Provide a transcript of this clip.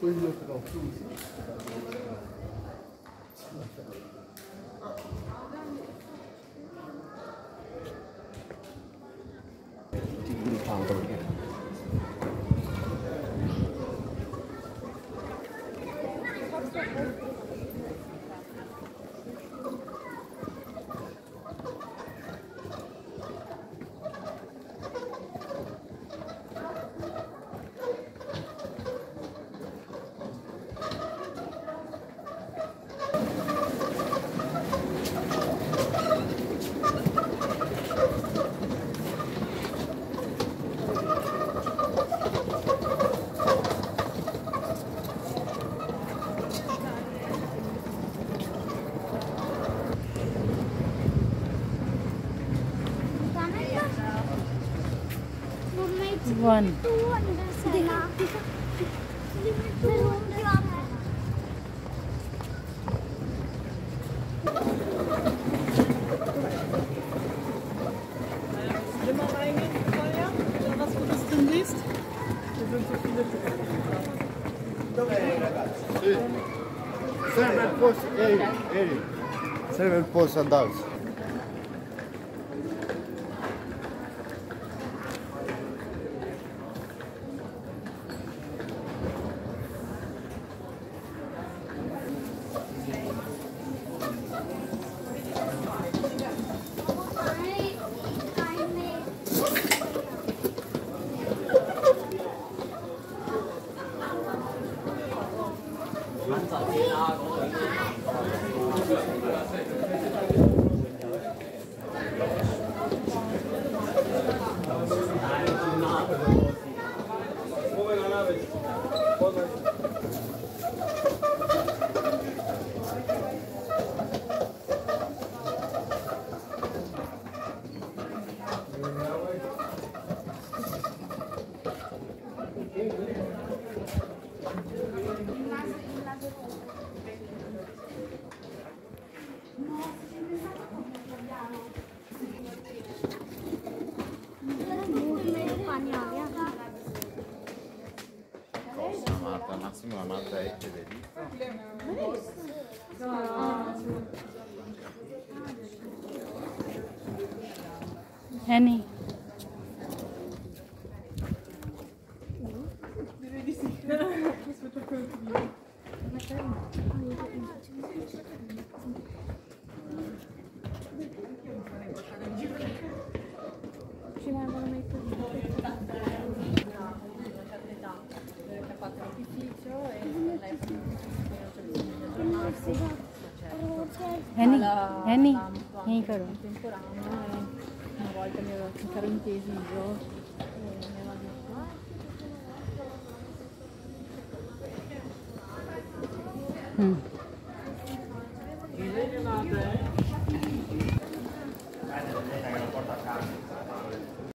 Quello però chiuso. Tutti grimpando perché. One. Immer reingehen, Feuer, oder was du das drin liest? Hier sind so viele drin. Dov'è ragazzi? Sì. Serve il posto. Ehi. Serve il posto andarsi. Marta, massimo la Marta è Henny. Direi di sì. Aspetta quello che viene. Ci vengono mai Henny. Henny. यहीं करो. Temporaneo e una volta mi ero intesi io e mi aveva detto Hmm.